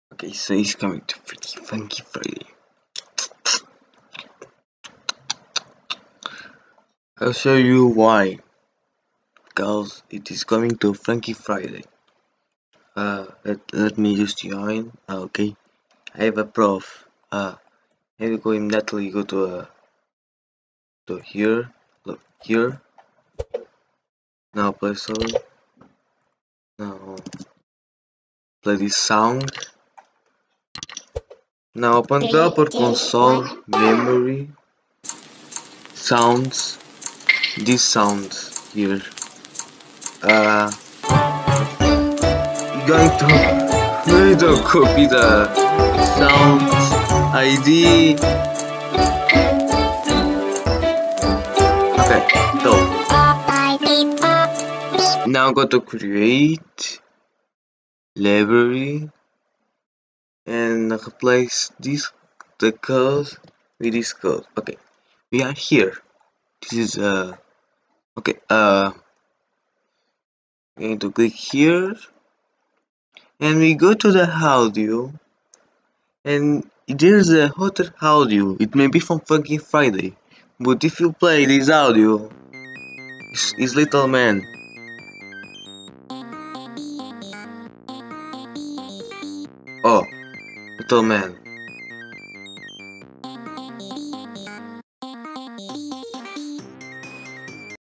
Okay, so he's coming to Freaky Funky Friday. I'll show you why. Because it is coming to Funky Friday. Let me just join. Okay, I have a prof. Here you go immediately. Go to here. Look here. Now play song. Now play this sound. Now open the upper console memory sounds. These sounds here. You're going to copy the sounds ID. Okay, so now go to create library and replace the code with this code. Okay, we are here. This is okay. We need to click here and we go to the audio, and there's a other audio. It may be from Funky Friday, but if you play this audio, it's Little Man. Oh, Little Man.